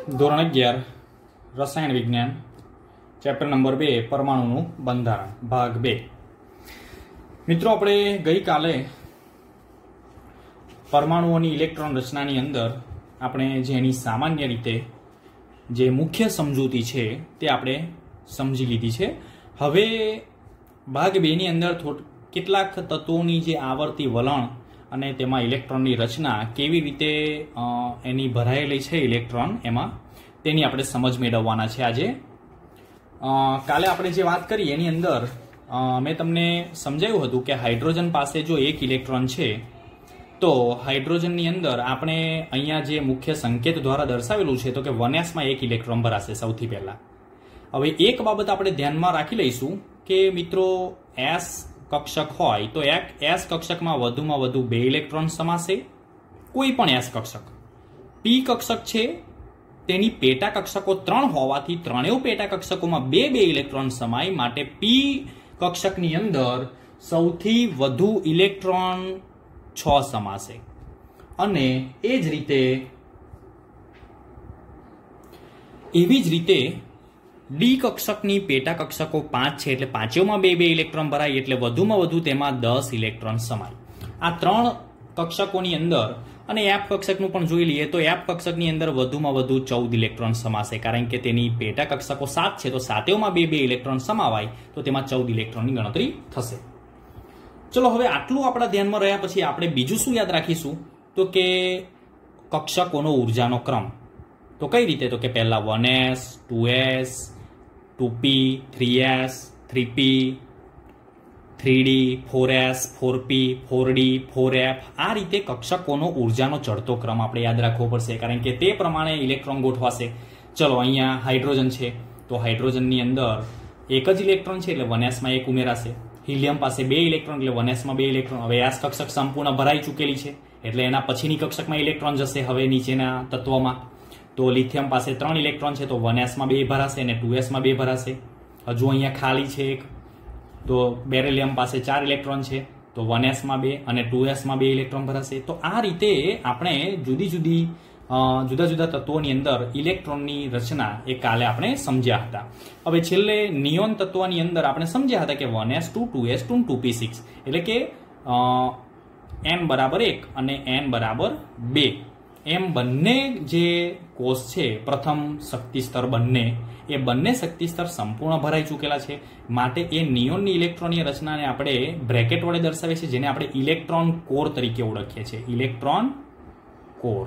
ધોરણ 11 રસાયણ વિજ્ઞાન ચેપ્ટર નંબર 2 પરમાણુનું બંધારણ ભાગ 2 મિત્રો આપણે ગઈકાલે પરમાણુઓની ઇલેક્ટ્રોન રચનાની અંદર આપણે જેની સામાન્ય રીતે જે મુખ્ય સમજૂતી છે તે આપણે સમજી લીધી છે. હવે ભાગ 2 ની અંદર કેટલાક તત્વોની જે આવર્તી વલણ અને તેમાં ઇલેક્ટ્રોનની રચના કેવી રીતે એની ભરાયેલી છે ઇલેક્ટ્રોન એમાં તેની આપણે સમજ મેળવવાના છે આજે. કાલે આપણે જે વાત કરી એની અંદર મેં તમને સમજાવ્યું હતું કે હાઇડ્રોજન પાસે જો એક ઇલેક્ટ્રોન છે તો હાઇડ્રોજનની અંદર આપણે અહીંયા જે મુખ્ય સંકેત દ્વારા દર્શાવેલું છે તો કે 1s માં એક ઇલેક્ટ્રોન ભરાશે સૌથી પહેલા. હવે એક બાબત આપણે ધ્યાનમાં રાખી લઈશું કે મિત્રો s કક્ષક હોય તો એક s કક્ષકમાં વધુમાં વધુ 2 ઇલેક્ટ્રોન સમાશે. કોઈ પણ s કક્ષક p કક્ષક છે તેની પેટા કક્ષકો 3 હોવાથી ત્રણેય પેટા કક્ષકોમાં 2 ઇલેક્ટ્રોન સમાય, માટે p કક્ષકની અંદર સૌથી વધુ ઇલેક્ટ્રોન 6 સમાશે. અને એવી જ રીતે ડી કક્ષકની પેટા કક્ષકો 5 છે એટલે પાંચેયમાં 2 ઇલેક્ટ્રોન ભરાય એટલે વધુમાં વધુ તેમાં 10 ઇલેક્ટ્રોન સમાય. આ 3 કક્ષકોની અંદર અને એફ કક્ષકનું પણ જોઈ લઈએ તો એફ કક્ષકની અંદર વધુમાં વધુ 14 ઇલેક્ટ્રોન સમાશે, કારણ કે તેની પેટા કક્ષકો 7 છે તો સાતેયમાં 2 ઇલેક્ટ્રોન સમાવાય તો તેમાં 14 ઇલેક્ટ્રોનની ગણતરી થશે. ચલો હવે આટલું આપણા ધ્યાનમાં રહ્યા પછી આપણે બીજું શું યાદ રાખીશું તો કે કક્ષકોનો ઉર્જાનો ક્રમ. તો કઈ રીતે? તો કે પહેલા 1s 2s 2p 3s 3p 3d 4s 4p 4d 4f આ રીતે કક્ષકોનો ઉર્જાનો ચડતો ક્રમ આપણે યાદ રાખવો પડશે, કારણ કે તે પ્રમાણે ઇલેક્ટ્રોન ગોઠવાશે. ચલો અહીંયા હાઇડ્રોજન છે તો હાઇડ્રોજનની અંદર એક જ ઇલેક્ટ્રોન છે એટલે 1s માં એક ઉમેરાશે. હિલિયમ પાસે 2 ઇલેક્ટ્રોન એટલે 1s માં 2 ઇલેક્ટ્રોન. હવે s કક્ષક સંપૂર્ણ ભરાઈ ચૂકેલી છે એટલે એના પછીની કક્ષકમાં ઇલેક્ટ્રોન જશે હવે નીચેના તત્વમાં. તો લિથિયમ પાસે 3 ઇલેક્ટ્રોન છે તો 1s માં 2 ભરાશે અને 2s માં 2 ભરાશે. હજુ અહીંયા ખાલી છે એક, તો બેરિલિયમ પાસે 4 ઇલેક્ટ્રોન છે તો 1s માં 2 અને 2s માં 2 ઇલેક્ટ્રોન ભરાશે. તો આ રીતે આપણે જુદા જુદા તત્વોની અંદર ઇલેક્ટ્રોનની રચના એ કાલે આપણે સમજ્યા હતા. હવે છેલ્લે નિયોન તત્વની અંદર આપણે સમજ્યા હતા કે 1s2 2s2 2p6 એટલે કે n બરાબર 1 અને n બરાબર 2 એમ બંને જે કોષ છે પ્રથમ શક્તિ સ્તર એ બંને શક્તિ સ્તર સંપૂર્ણ ભરાઈ ચૂકેલા છે, માટે એ નિયોનની ઇલેક્ટ્રોનની રચનાને આપણે બ્રેકેટ વડે દર્શાવીએ છીએ, જેને આપણે ઇલેક્ટ્રોન કોર તરીકે ઓળખીએ છીએ. Electron core.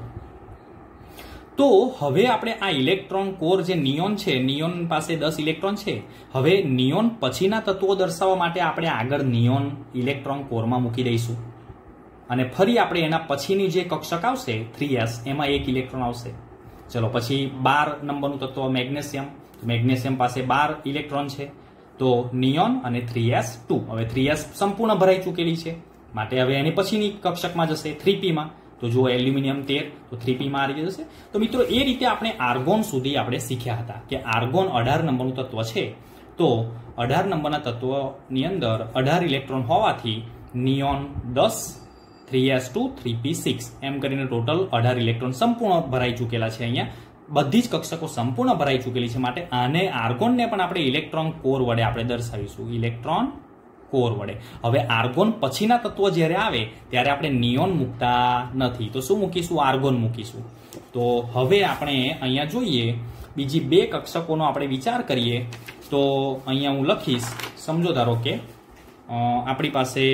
તો હવે આપણે આ ઇલેક્ટ્રોન કોર જે નિયોન છે, નિયોન પાસે 10 ઇલેક્ટ્રોન છે. હવે નિયોન પછીના તત્વો દર્શાવવા માટે આપણે આગળ નિયોન ઇલેક્ટ્રોન કોરમાં મૂકી દઈશું અને ફરી આપણે એના પછીની જે કક્ષક આવશે 3s એમાં 1 ઇલેક્ટ્રોન આવશે. ચલો પછી 12 નંબરનું તત્વ મેગ્નેશિયમ. મેગ્નેશિયમ પાસે 12 ઇલેક્ટ્રોન છે તો નિયોન અને 3s2. હવે 3s સંપૂર્ણ ભરાઈ ચૂકેલી છે માટે હવે એની પછીની કક્ષકમાં જશે 3p માં. તો જો એલ્યુમિનિયમ 13 તો 3p માં આવી જશે. તો મિત્રો એ રીતે આપણે આર્ગોન સુધી આપણે શીખ્યા હતા કે આર્ગોન 18 નંબરનું તત્વ છે તો 18 નંબરના તત્વની અંદર 18 ઇલેક્ટ્રોન હોવાથી નિયોન 10 3s2 3p6 એમ કરીને ટોટલ 18 ઇલેક્ટ્રોન સંપૂર્ણ ભરાઈ ચૂકેલા છે. અહીંયા બધી જ કક્ષકો સંપૂર્ણ ભરાઈ ચૂકેલી છે માટે આને આર્ગોનને પણ આપણે ઇલેક્ટ્રોન કોર વડે આપણે દર્શાવીશું, ઇલેક્ટ્રોન કોર વડે. હવે આર્ગોન પછીના તત્વો જ્યારે આવે ત્યારે આપણે નિયોન મૂકતા નથી તો શું મૂકીશું? આર્ગોન મૂકીશું. તો હવે આપણે અહીંયા જોઈએ બીજી 2 કક્ષકોનો આપણે વિચાર કરીએ તો અહીંયા હું લખીશ. સમજો ધારો કે આપણી પાસે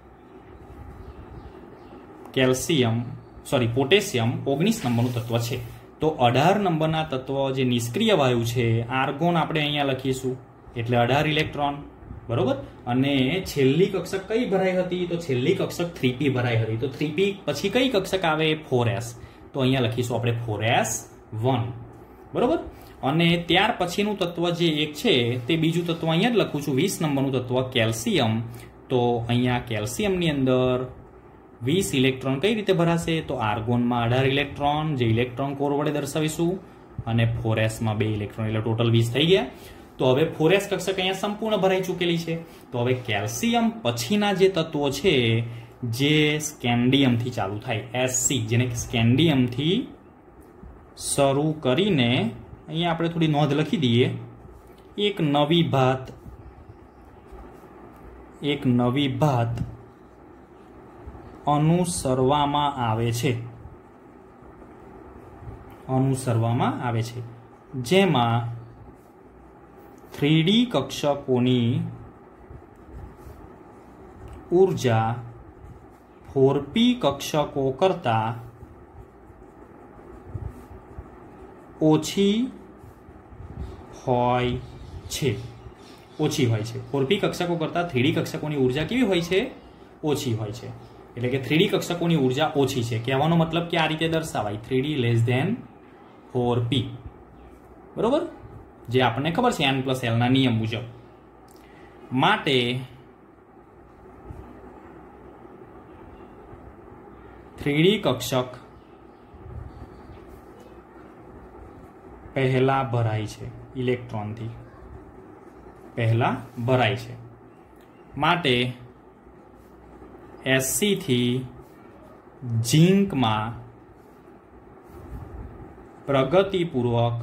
પોટેશિયમ 19 નંબરનું તત્વ છે તો 18 નંબરના તત્વ જે નિષ્ક્રિય વાયુ છે આર્ગોન આપણે અહીંયા લખીશું એટલે 18 ઇલેક્ટ્રોન, બરોબર. અને છેલ્લી કક્ષક કઈ ભરાઈ હતી? તો છેલ્લી કક્ષક 3p ભરાઈ હતી. તો 3p પછી કઈ કક્ષક આવે? 4s. તો અહીંયા લખીશું આપણે 4s1, બરોબર. અને ત્યાર પછીનું તત્વ જે એક છે તે બીજું તત્વ અહીંયા જ લખું છું 20 નંબરનું તત્વ કેલ્શિયમ. તો અહીંયા કેલ્શિયમની અંદર 20 ઇલેક્ટ્રોન કઈ રીતે ભરાશે? તો આર્ગોનમાં 18 ઇલેક્ટ્રોન જે ઇલેક્ટ્રોન કોર વડે દર્શાવીશું અને 4s માં 2 ઇલેક્ટ્રોન એટલે ટોટલ 20 થઈ ગયા. તો હવે 4s કક્ષક અહીંયા સંપૂર્ણ ભરાઈ ચૂકેલી છે. તો હવે કેલ્શિયમ પછીના જે તત્વો છે જે સ્કેન્ડિયમથી ચાલુ થાય, SC જેને સ્કેન્ડિયમથી શરૂ કરીને અહીંયા આપણે થોડી નોંધ લખી દઈએ, એક નવી ભાત અનુસરવામાં આવે છે જેમાં 3D કક્ષકોની ઉર્જા 4P કક્ષકો કરતાં ઓછી હોય છે. 4P કક્ષકો કરતાં 3D કક્ષકોની ઉર્જા કેવી હોય છે? ઓછી હોય છે. એટલે કે 3D કક્ષકોની ઉર્જા ઓછી છે. કહેવાનો મતલબ કે આ રીતે દર્શાવાય 3D લેસ ધેન 4P. બરોબર? જે આપણને ખબર છે n+l ના નિયમ મુજબ. માટે 3D કક્ષક પહેલા ભરાય છે, ઇલેક્ટ્રોનથી પહેલા ભરાય છે. માટે Sc થી ઝીંકમાં પ્રગતિપૂર્વક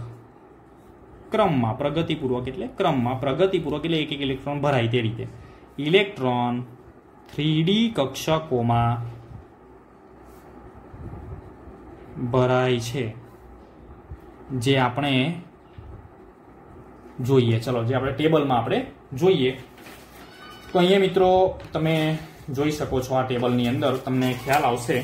એટલે એક ઇલેક્ટ્રોન ભરાય તે રીતે ઇલેક્ટ્રોન 3D કક્ષકોમાં ભરાય છે, જે આપણે જોઈએ. ચલો, જે આપણે ટેબલમાં આપણે જોઈએ તો અહીંયા મિત્રો તમે જોઈ શકો છો, આ ટેબલની અંદર તમને ખ્યાલ આવશે.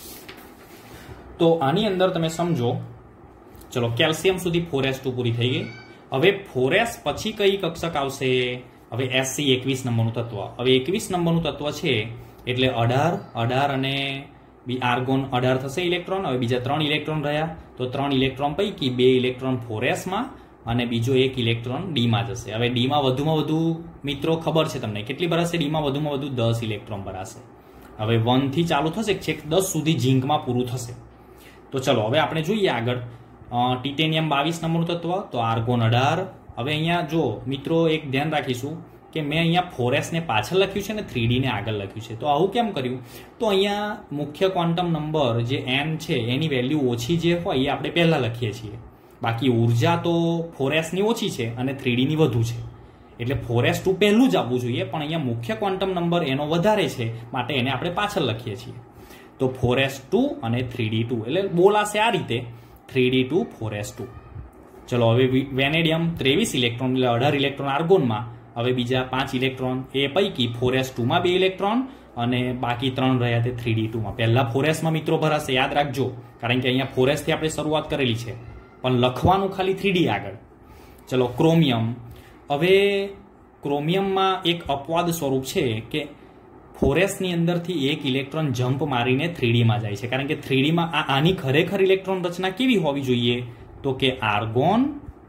તો આની અંદર તમે સમજો, ચલો કેલ્શિયમ સુધી 4s2 પૂરી થઈ ગઈ. હવે 4s પછી કઈ કક્ષક આવશે? હવે Sc 21 નંબરનું તત્વ. હવે 21 નંબરનું તત્વ છે એટલે 18 અને આર્ગોન 18 થશે ઇલેક્ટ્રોન. હવે બીજા 3 ઇલેક્ટ્રોન રહ્યા, તો 3 ઇલેક્ટ્રોન પૈકી 2 ઇલેક્ટ્રોન 4s માં અને બીજો 1 ઇલેક્ટ્રોન ડી માં જશે. હવે ડી માં વધુમાં વધુ મિત્રો ખબર છે તમને કેટલી ભરાશે? ડી માં વધુમાં વધુ 10 ઇલેક્ટ્રોન ભરાશે. હવે 1 થી ચાલુ થશે, છેક 10 સુધી ઝીંકમાં પૂરું થશે. તો ચલો હવે આપણે જોઈએ આગળ. ટિટેનિયમ 22 નંબરનું તત્વ, તો આર્ગોન 18. હવે અહીંયા જો મિત્રો એક ધ્યાન રાખીશું કે મેં અહીંયા 4s ને પાછળ લખ્યું છે ને 3D ને આગળ લખ્યું છે. તો આવું કેમ કર્યું? તો અહીંયા મુખ્ય ક્વોન્ટમ નંબર જે n છે એની વેલ્યુ ઓછી જે હોય એ આપણે પહેલા લખીએ છીએ. બાકી ઉર્જા તો 4s ની ઓછી છે અને 3D ની વધુ છે, એટલે 4s2 પહેલું જ આવવું જોઈએ, પણ અહીંયા મુખ્ય ક્વોન્ટમ નંબર એનો વધારે છે માટે એને આપણે પાછળ લખીએ છીએ. તો 4s2 અને 3d2 એટલે બોલાશે આ રીતે 3d2 4s2. ચલો હવે વેનેડિયમ 23 ઇલેક્ટ્રોન એટલે 18 ઇલેક્ટ્રોન આર્ગોનમાં. હવે બીજા 5 ઇલેક્ટ્રોન એ પૈકી 4s2 માં 2 ઇલેક્ટ્રોન અને બાકી 3 રહ્યા તે 3d2 માં. પહેલા 4s માં મિત્રો ભરાશે, યાદ રાખજો, કારણ કે અહીંયા 4s થી આપણે શરૂઆત કરેલી છે, પણ લખવાનું ખાલી 3D આગળ. ચલો ક્રોમિયમ. હવે ક્રોમિયમમાં એક અપવાદ સ્વરૂપ છે કે 4s ની અંદરથી એક ઇલેક્ટ્રોન જમ્પ મારીને 3D માં જાય છે, કારણ કે 3D માં આની ખરેખર ઇલેક્ટ્રોન રચના કેવી હોવી જોઈએ? તો કે આર્ગોન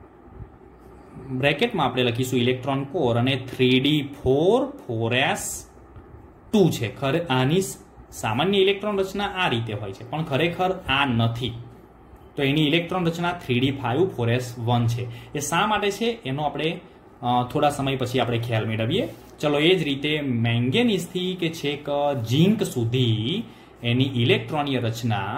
બ્રેકેટમાં આપણે લખીશું ઇલેક્ટ્રોન કોર અને 3d4 4s2 છે. આની સામાન્ય ઇલેક્ટ્રોન રચના આ રીતે હોય છે, પણ ખરેખર આ નથી. તો એની ઇલેક્ટ્રોન રચના 3d5 4s1 છે. એ શા માટે છે એનો આપણે થોડા સમય પછી આપણે ખ્યાલ મેળવીએ. ચલો એ જ રીતે મેંગેનીઝથી કે છેક ઝીંક સુધી એની ઇલેક્ટ્રોનીય રચના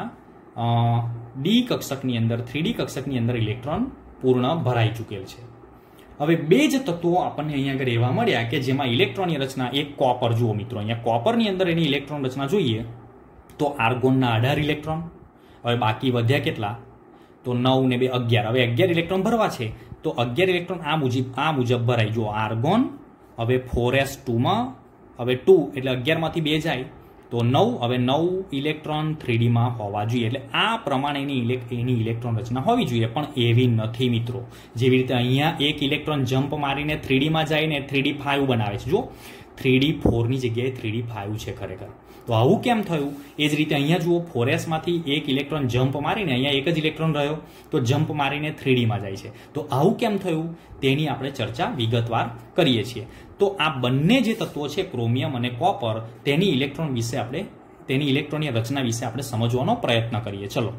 ડી કક્ષકની અંદર 3D કક્ષકની અંદર ઇલેક્ટ્રોન પૂર્ણ ભરાઈ ચૂકેલ છે. હવે બે જ તત્વો આપણને અહીંયા આગળ એવા મળ્યા કે જેમાં ઇલેક્ટ્રોનની રચના, એક કોપર. જુઓ મિત્રો, અહીંયા કોપરની અંદર એની ઇલેક્ટ્રોન રચના જોઈએ તો આર્ગોનના 18 ઇલેક્ટ્રોન. હવે બાકી વધ્યા કેટલા? તો 9 ને 2 11. હવે 11 ઇલેક્ટ્રોન ભરવા છે તો 11 ઇલેક્ટ્રોન આ મુજબ ભરાય. જો આર્ગોન હવે 4s2 માં, હવે 2 એટલે 11 માંથી 2 જાય તો 9. હવે 9 ઇલેક્ટ્રોન 3D માં હોવા જોઈએ. એટલે આ પ્રમાણે એની ઇલેક્ટ્રોન રચના હોવી જોઈએ, પણ એવી નથી મિત્રો. જેવી રીતે અહીંયા એક ઇલેક્ટ્રોન જમ્પ મારીને 3D માં જાય ને 3d5 બનાવે છે. જો 3d4 ની જગ્યાએ 3d5 છે ખરેખર. તો આવું કેમ થયું? એ જ રીતે અહીંયા જુઓ, 4s માંથી એક ઇલેક્ટ્રોન જમ્પ મારીને, અહીંયા એક જ ઇલેક્ટ્રોન રહ્યો તો જમ્પ મારીને 3D માં જાય છે. તો આવું કેમ થયું તેની આપણે ચર્ચા વિગતવાર કરીએ છીએ. તો આ બંને જે તત્વો છે ક્રોમિયમ અને કોપર, તેની ઇલેક્ટ્રોનની રચના વિશે આપણે સમજવાનો પ્રયત્ન કરીએ. ચલો,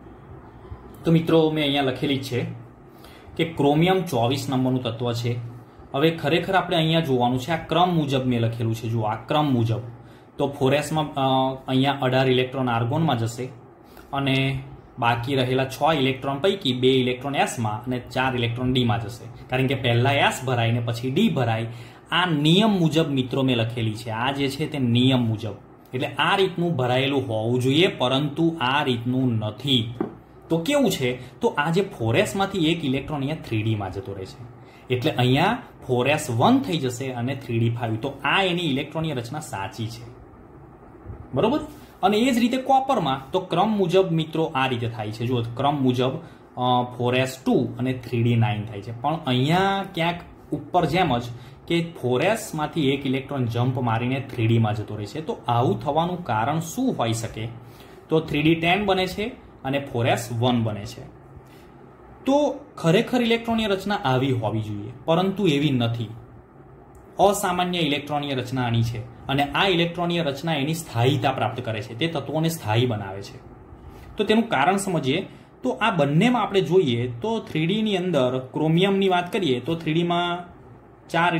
તો મિત્રો મેં અહીંયા લખેલી છે કે ક્રોમિયમ 24 નંબરનું તત્વ છે. હવે ખરેખર આપણે અહીંયા જોવાનું છે, આ ક્રમ મુજબ મેં લખેલું છે. જુઓ, આ ક્રમ મુજબ તો 4s માં અહીંયા 18 ઇલેક્ટ્રોન આર્ગોનમાં જશે અને બાકી રહેલા 6 ઇલેક્ટ્રોન પૈકી 2 ઇલેક્ટ્રોન એસમાં અને 4 ઇલેક્ટ્રોન ડીમાં જશે, કારણ કે પહેલા એસ ભરાય ને પછી ડી ભરાય. આ નિયમ મુજબ મિત્રો મેં લખેલી છે. આ જે છે તે નિયમ મુજબ, એટલે આ રીતનું ભરાયેલું હોવું જોઈએ, પરંતુ આ રીતનું નથી. તો કેવું છે, તો આ જે 4s માંથી એક ઇલેક્ટ્રોન અહીંયા 3d માં જતો રહે છે, એટલે અહીંયા 4s1 થઈ જશે અને 3d5. તો આ એની ઇલેક્ટ્રોનની રચના સાચી છે, બરોબર. અને એ જ રીતે કોપરમાં તો ક્રમ મુજબ મિત્રો આ રીતે થાય છે. જુઓ, ક્રમ મુજબ 4s2 અને 3d9 થાય છે. પણ અહીંયા ક્યાંક ઉપર જેમ જ કે 4s માંથી એક ઇલેક્ટ્રોન જમ્પ મારીને 3d માં જતો રહે છે. તો આવું થવાનું કારણ શું હોઈ શકે? તો 3d10 બને છે અને 4s1 બને છે. તો ખરેખર ઇલેક્ટ્રોનની રચના આવી હોવી જોઈએ, પરંતુ એવી નથી. અસામાન્ય ઇલેક્ટ્રોનીય રચના આની છે, અને આ ઇલેક્ટ્રોનીય રચના એની સ્થાયીતા પ્રાપ્ત કરે છે, તે તત્વોને સ્થાયી બનાવે છે. તો તેનું કારણ સમજીએ તો આ બંનેમાં આપણે જોઈએ તો 3d ની અંદર ક્રોમિયમની વાત કરીએ તો 3d માં 4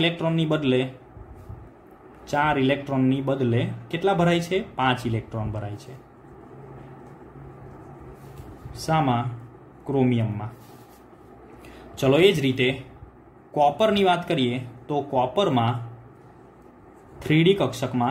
ઇલેક્ટ્રોનની બદલે કેટલા ભરાય છે? 5 ઇલેક્ટ્રોન ભરાય છે. શામાં? ક્રોમિયમમાં. ચલો, એ જ રીતે કોપરની વાત કરીએ તો કોપરમાં 3d કક્ષકમાં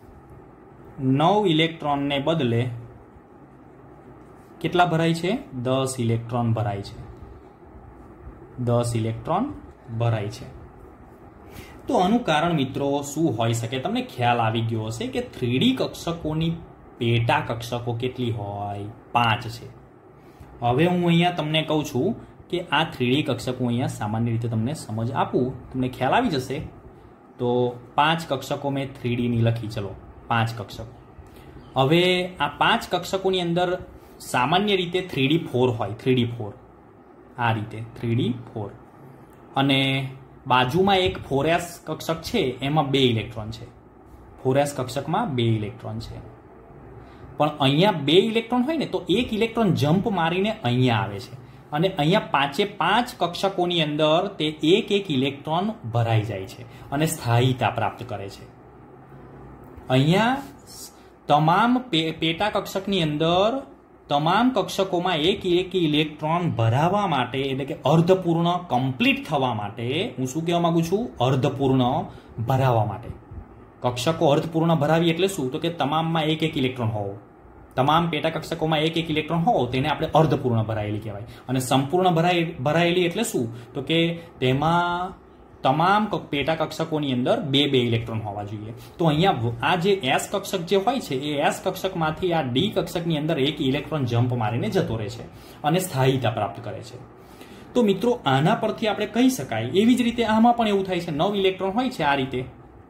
9 ઇલેક્ટ્રોનને બદલે કેટલા ભરાય છે? 10 ઇલેક્ટ્રોન ભરાય છે. 10 ઇલેક્ટ્રોન ભરાય છે. તો આનું કારણ મિત્રો શું હોઈ શકે? તમને ખ્યાલ આવી ગયો હશે કે 3d કક્ષકોની પેટા કક્ષકો કેટલી હોય? 5 છે. હવે હું અહીંયા તમને કહું છું કે આ 3d કક્ષકો અહીંયા સામાન્ય રીતે તમને સમજ આપું, તમને ખ્યાલ આવી જશે. તો 5 કક્ષકો મેં 3d ની લખી. ચલો, 5 કક્ષકો. હવે આ 5 કક્ષકોની અંદર સામાન્ય રીતે 3d4 હોય. 3d4 આ રીતે 3d4, અને બાજુમાં એક 4s કક્ષક છે, એમાં 2 ઇલેક્ટ્રોન છે. 4s કક્ષકમાં 2 ઇલેક્ટ્રોન છે. પણ અહીંયા 2 ઇલેક્ટ્રોન હોય ને તો એક ઇલેક્ટ્રોન જમ્પ મારીને અહીંયા આવે છે, અને અહીંયા 5 કક્ષકોની અંદર તે એક ઇલેક્ટ્રોન ભરાઈ જાય છે અને સ્થાયીતા પ્રાપ્ત કરે છે. અહીંયા તમામ પેટા કક્ષકની અંદર તમામ કક્ષકોમાં એક ઇલેક્ટ્રોન ભરાવા માટે, એટલે કે અર્ધપૂર્ણ કમ્પ્લીટ થવા માટે, હું શું કહેવા માંગુ છું? અર્ધપૂર્ણ ભરાવા માટે. કક્ષકો અર્ધપૂર્ણ ભરાવી એટલે શું? તો કે તમામમાં એક ઇલેક્ટ્રોન હોવો. તમામ પેટા કક્ષકોમાં એક ઇલેક્ટ્રોન હોવો તેને આપણે અર્ધપૂર્ણ ભરાયેલી કહેવાય. અને સંપૂર્ણ ભરાયેલી એટલે શું? તો કે તેમાં તમામ પેટા કક્ષકોની અંદર 2 ઇલેક્ટ્રોન હોવા જોઈએ. તો અહીંયા આ જે એસ કક્ષક જે હોય છે એ એસ કક્ષકમાંથી આ ડી કક્ષકની અંદર એક ઇલેક્ટ્રોન જમ્પ મારીને જતો રહે છે અને સ્થાયીતા પ્રાપ્ત કરે છે. તો મિત્રો આના પરથી આપણે કહી શકાય. એવી જ રીતે આમાં પણ એવું થાય છે. 9 ઇલેક્ટ્રોન હોય છે આ રીતે,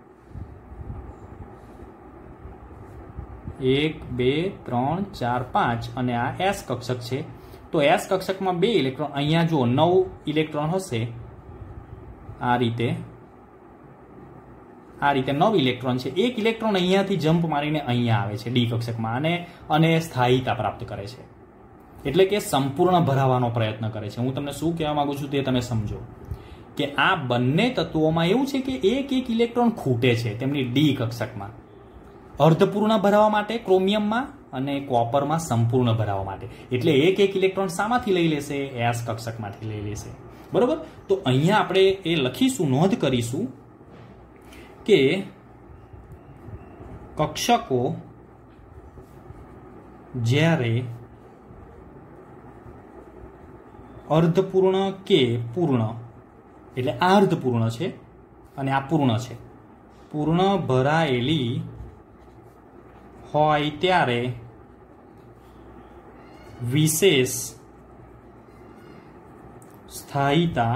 1 2 3 4 5, અને આ એસ કક્ષક છે. તો એસ કક્ષકમાં 2 ઇલેક્ટ્રોન, અહીંયા જો 9 ઇલેક્ટ્રોન હશે. આ રીતે 9 ઇલેક્ટ્રોન છે. એક ઇલેક્ટ્રોન અહીંયાથી જમ્પ મારીને અહીંયા આવે છે ડી કક્ષકમાં, અને સ્થાયીતા પ્રાપ્ત કરે છે, એટલે કે સંપૂર્ણ ભરાવાનો પ્રયત્ન કરે છે. હું તમને શું કહેવા માંગુ છું તે તમે સમજો કે આ બંને તત્વોમાં એવું છે કે એક ઇલેક્ટ્રોન ખૂટે છે તેમની ડી કક્ષકમાં, અર્ધપૂર્ણ ભરાવા માટે ક્રોમિયમમાં, અને કોપરમાં સંપૂર્ણ ભરાવા માટે. એટલે એક ઇલેક્ટ્રોન શામાંથી લઈ લેશે? એસ કક્ષકમાંથી લઈ લેશે, બરોબર. તો અહીંયા આપણે એ લખીશું, નોંધ કરીશું કે કક્ષકો જ્યારે અર્ધપૂર્ણ કે પૂર્ણ, એટલે આ અર્ધપૂર્ણ છે અને આ પૂર્ણ છે, પૂર્ણ ભરાયેલી હોય ત્યારે વિશેષ સ્થાયીતા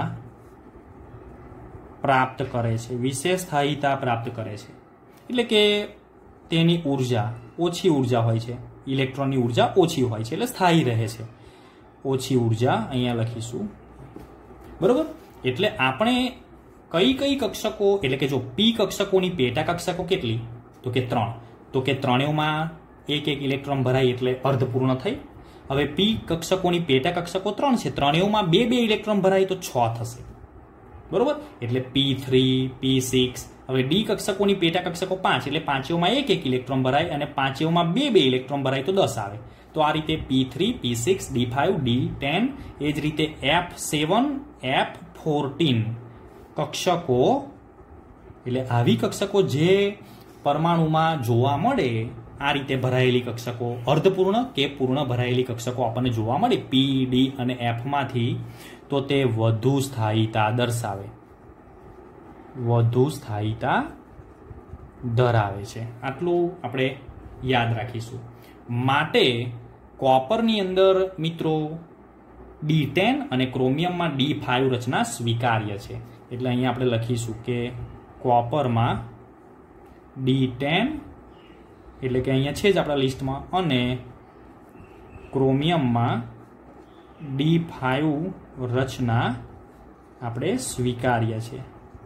પ્રાપ્ત કરે છે. વિશેષ સ્થાયીતા પ્રાપ્ત કરે છે એટલે કે તેની ઉર્જા ઓછી ઉર્જા હોય છે, ઇલેક્ટ્રોનની ઉર્જા ઓછી હોય છે, એટલે સ્થાયી રહે છે. ઓછી ઉર્જા અહીંયા લખીશું, બરોબર. એટલે આપણે કઈ કક્ષકો, એટલે કે જો પી કક્ષકોની પેટા કક્ષકો કેટલી? તો કે 3. તો કે ત્રણેયમાં એક ઇલેક્ટ્રોન ભરાય એટલે અર્ધપૂર્ણ થઈ. હવે પી કક્ષકોની પેટા કક્ષકો 3 છે, ત્રણેયમાં 2 ઇલેક્ટ્રોન ભરાય તો 6 થશે, બરોબર. એટલે P3 P6. હવે ડી કક્ષકોની પેટા કક્ષકો 5, એટલે પાંચેયમાં એક ઇલેક્ટ્રોન ભરાય, અને પાંચેયમાં 2 ઇલેક્ટ્રોન ભરાય તો 10 આવે. તો આ રીતે P3, P6, D5, D10 એ જ રીતે F7, F14 કક્ષકો, એટલે આવી કક્ષકો જે પરમાણુમાં જોવા મળે આ રીતે ભરાયેલી કક્ષકો, અર્ધપૂર્ણ કે પૂર્ણ ભરાયેલી કક્ષકો આપણને જોવા મળે P, D અને F માંથી, તો તે વધુ સ્થાયીતા દર્શાવે, વધુ સ્થાયીતા ધરાવે છે. આટલું આપણે યાદ રાખીશું. માટે કોપરની અંદર મિત્રો D10 અને ક્રોમિયમમાં D5 રચના સ્વીકાર્ય છે. એટલે અહીંયા આપણે લખીશું કે કોપરમાં D10 એટલે કે અહીંયા છે જ આપણા લિસ્ટમાં, અને ક્રોમિયમમાં D5 રચના આપણે સ્વીકાર્ય છે.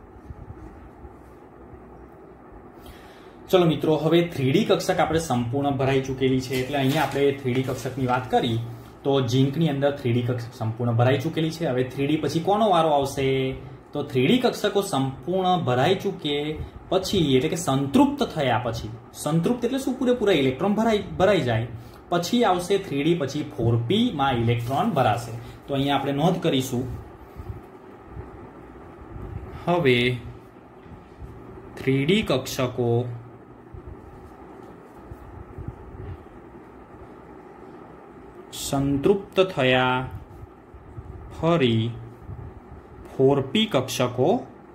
ચલો મિત્રો, હવે 3D કક્ષક આપણે સંપૂર્ણ ભરાઈ ચૂકેલી છે. એટલે અહીંયા આપણે 3D કક્ષકની વાત કરી તો ઝીંકની અંદર 3D કક્ષક સંપૂર્ણ ભરાઈ ચૂકેલી છે. હવે 3D પછી કોનો વારો આવશે? તો 3D કક્ષકો સંપૂર્ણ ભરાઈ ચૂકે પછી, એટલે કે સંતૃપ્ત થયા પછી, સંતૃપ્ત એટલે શું? પૂરેપૂરા ઇલેક્ટ્રોન ભરાઈ જાય પછી આવશે 3D પછી 4p માં ઇલેક્ટ્રોન ભરાશે. તો અહીંયા આપણે નોંધ કરીશું. હવે 3D કક્ષકો સંતૃપ્ત થયા ફરી 4p કક્ષકો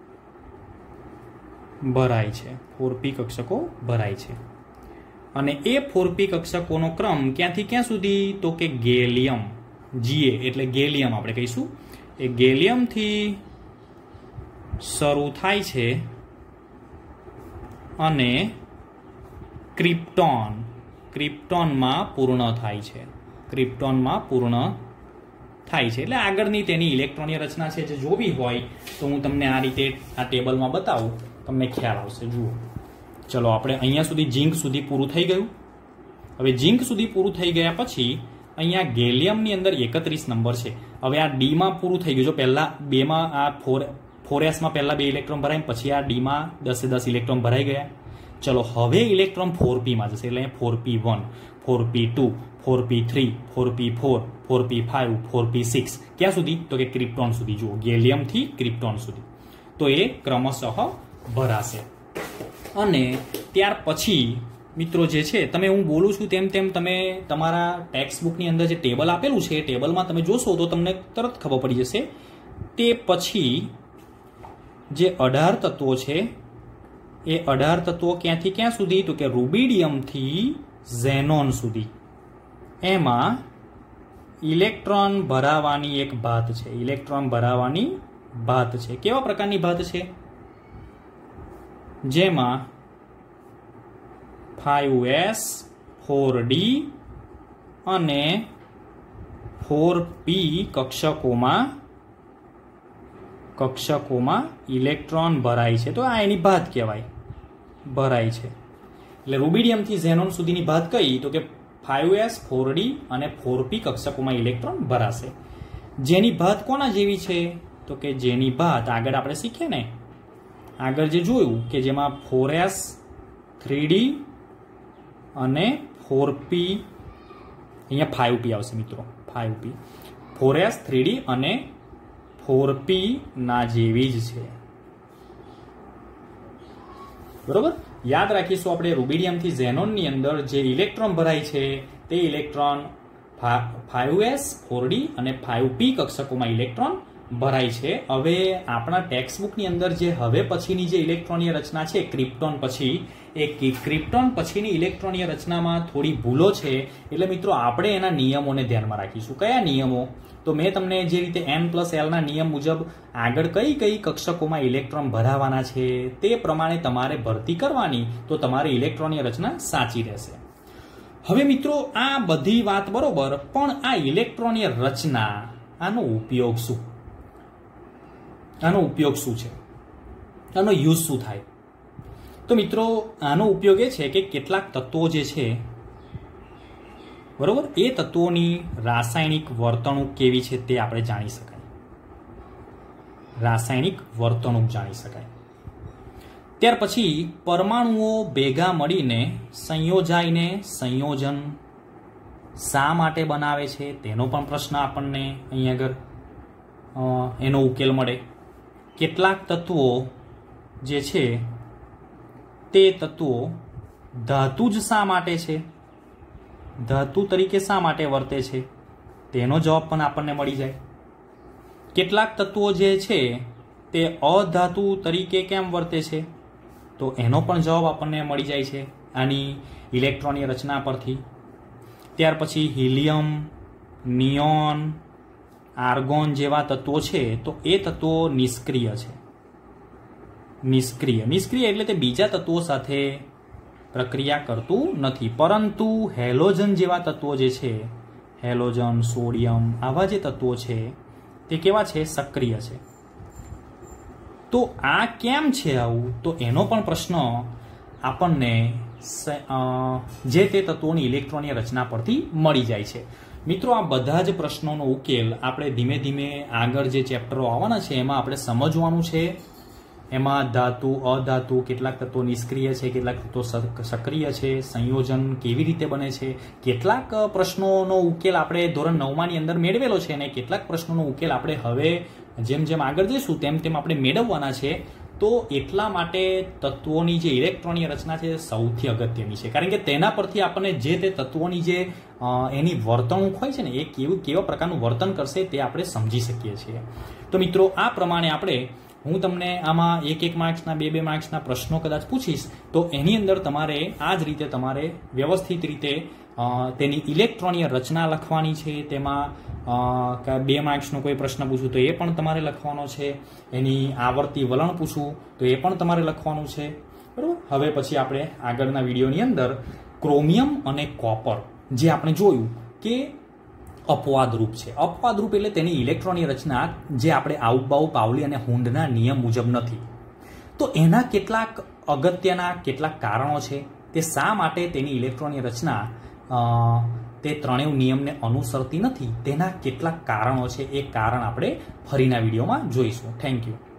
ભરાય છે. 4p કક્ષકો ભરાય છે. અને એ 4p કક્ષકોનો ક્રમ ક્યાંથી ક્યાં સુધી? તો કે ગેલિયમ, Ga એટલે ગેલિયમ આપણે કહીશું, એ ગેલિયમથી શરૂ થાય છે અને ક્રિપ્ટોનમાં પૂર્ણ થાય છે. ક્રિપ્ટોનમાં પૂર્ણ થાય છે. એટલે આગળની તેની ઇલેક્ટ્રોનીય રચના છે જે જોવી હોય તો હું તમને આ રીતે આ ટેબલમાં બતાવું, તમને ખ્યાલ આવશે. જુઓ, ચલો આપણે અહીંયા સુધી ઝીંક સુધી પૂરું થઈ ગયું. હવે ઝીંક સુધી પૂરું થઈ ગયા પછી અહીંયા ગેલિયમની અંદર 31 નંબર છે. હવે આ ડીમાં પૂરું થઈ ગયું. જો પહેલા બેમાં આ 4s માં પહેલા 2 ઇલેક્ટ્રોન ભરાય, પછી આ ડીમાં 10 ઇલેક્ટ્રોન ભરાઈ ગયા. ચલો હવે ઇલેક્ટ્રોન 4p માં જશે. એટલે અહીંયા 4p1, 4p2, 4p3, 4p4, 4p5, 4p6 ક્યાં સુધી? તો કે ક્રિપ્ટોન સુધી. જુઓ, ગેલિયમથી ક્રિપ્ટોન સુધી. તો એ ક્રમશઃ ભરાશે. અને ત્યાર પછી મિત્રો જે છે, તમે હું બોલું છું તેમ તેમ તમે તમારા ટેક્સ્ટ બુકની અંદર જે ટેબલ આપેલું છે એ ટેબલમાં તમે જોશો તો તમને તરત ખબર પડી જશે. તે પછી જે 18 તત્વો છે એ 18 તત્વો ક્યાંથી ક્યાં સુધી? તો કે રૂબિડિયમથી ઝેનોન સુધી. એમાં ઇલેક્ટ્રોન ભરાવાની એક ભાત છે. ઇલેક્ટ્રોન ભરાવાની ભાત છે. કેવા પ્રકારની ભાત છે? જેમાં 5s, 4d અને 4p કક્ષકોમાં ઇલેક્ટ્રોન ભરાય છે. તો આ એની ભાત કહેવાય, ભરાય છે. એટલે રૂબિડિયમથી ઝેનોન સુધીની ભાત કઈ? તો કે 5s, 4d અને 4p કક્ષકોમાં ઇલેક્ટ્રોન ભરાશે. જેની ભાત કોના જેવી છે? તો કે જેની ભાત આગળ આપણે શીખીએ ને, આગળ જે જોયું કે જેમાં 4s, 3d અને 4p, અહીંયા 5p આવશે મિત્રો, 5p, 4s, 3d અને 4p ના જેવી જ છે. બરોબર, યાદ રાખીશું આપણે રૂબિડિયમથી ઝેનોનની અંદર જે ઇલેક્ટ્રોન ભરાય છે તે ઇલેક્ટ્રોન 5s, 4d અને 5p કક્ષકોમાં ઇલેક્ટ્રોન ભરાય છે. હવે આપણા ટેક્સ્ટ બુકની અંદર જે હવે પછીની જે ઇલેક્ટ્રોનીય રચના છે ક્રિપ્ટોન પછી, એ ક્રિપ્ટોન પછીની ઇલેક્ટ્રોનીય રચનામાં થોડી ભૂલો છે. એટલે મિત્રો આપણે એના નિયમોને ધ્યાનમાં રાખીશું. કયા નિયમો? તો મેં તમને જે રીતે n+l ના નિયમ મુજબ આગળ કઈ કઈ કક્ષકોમાં ઇલેક્ટ્રોન ભરાવાના છે તે પ્રમાણે તમારે ભરતી કરવાની, તો તમારી ઇલેક્ટ્રોનીય રચના સાચી રહેશે. હવે મિત્રો આ બધી વાત બરોબર, પણ આ ઇલેક્ટ્રોનીય રચના, આનો ઉપયોગ શું? આનો ઉપયોગ શું છે? આનો યુઝ શું થાય? તો મિત્રો આનો ઉપયોગ એ છે કે કેટલાક તત્વો જે છે બરોબર, એ તત્વોની રાસાયણિક વર્તણૂક કેવી છે તે આપણે જાણી શકાય. રાસાયણિક વર્તણૂક જાણી શકાય. ત્યાર પછી પરમાણુઓ ભેગા મળીને સંયોજાઈને સંયોજન શા માટે બનાવે છે તેનો પણ પ્રશ્ન આપણને અહીં આગળ એનો ઉકેલ મળે. કેટલાક તત્વો જે છે તે તત્વો ધાતુ જ શા માટે છે, ધાતુ તરીકે શા માટે વર્તે છે તેનો જવાબ પણ આપણને મળી જાય. કેટલાક તત્વો જે છે તે અધાતુ તરીકે કેમ વર્તે છે તો એનો પણ જવાબ આપણને મળી જાય છે આની ઇલેક્ટ્રોનની રચના પરથી. ત્યાર પછી હિલિયમ, નિયોન, આર્ગોન જેવા તત્વો છે તો એ તત્વો નિષ્ક્રિય છે. નિષ્ક્રિય એટલે તે બીજા તત્વો સાથે પ્રક્રિયા કરતું નથી, પરંતુ હેલોજન જેવા તત્વો જે છે, હેલોજન, સોડિયમ, આવા જે તત્વો છે તે કેવા છે, સક્રિય છે. તો આ કેમ છે આવું, તો એનો પણ પ્રશ્ન આપણને જે તે તત્વોની ઇલેક્ટ્રોનની રચના પરથી મળી જાય છે. મિત્રો, આ બધા જ પ્રશ્નોનો ઉકેલ આપણે ધીમે ધીમે આગળ જે ચેપ્ટરો આવવાના છે એમાં આપણે સમજવાનું છે. એમાં ધાતુ, અધાતુ, કેટલાક તત્વો નિષ્ક્રિય છે, કેટલાક તત્વો સક્રિય છે, સંયોજન કેવી રીતે બને છે, કેટલાક પ્રશ્નોનો ઉકેલ આપણે ધોરણ 9ની અંદર મેળવેલો છે અને કેટલાક પ્રશ્નોનો ઉકેલ આપણે હવે જેમ જેમ આગળ જઈશું તેમ તેમ આપણે મેળવવાના છે. તો એટલા માટે તત્વોની જે ઇલેક્ટ્રોનની રચના છે સૌથી અગત્યની છે, કારણ કે તેના પરથી આપણને જે તે તત્વોની જે એની વર્તણૂક હોય છે ને એ કેવા પ્રકારનું વર્તન કરશે તે આપણે સમજી શકીએ છીએ. તો મિત્રો, આ પ્રમાણે હું તમને આમાં 1-1 માર્ક્સના 2-2 માર્ક્સના પ્રશ્નો કદાચ પૂછીશ તો એની અંદર તમારે આ જ રીતે તમારે વ્યવસ્થિત રીતે તેની ઇલેક્ટ્રોનીય રચના લખવાની છે. તેમાં 2 માર્ક્સનો કોઈ પ્રશ્ન પૂછું તો એ પણ તમારે લખવાનો છે. એની આવર્તી વલણ પૂછું તો એ પણ તમારે લખવાનું છે. બરાબર. હવે પછી આપણે આગળના વિડીયોની અંદર ક્રોમિયમ અને કોપર જે આપણે જોયું કે અપવાદરૂપ છે. અપવાદરૂપ એટલે તેની ઇલેક્ટ્રોનની રચના જે આપણે આઉટબાઉ, પાઉલી અને હુન્ડના નિયમ મુજબ નથી. તો એના કેટલાક અગત્યના કેટલાક કારણો છે. તે શા માટે તેની ઇલેક્ટ્રોનની રચના તે ત્રણેય નિયમને અનુસરતી નથી તેના કેટલાક કારણો છે. એ કારણ આપણે ફરીના વિડીયોમાં જોઈશું. Thank you.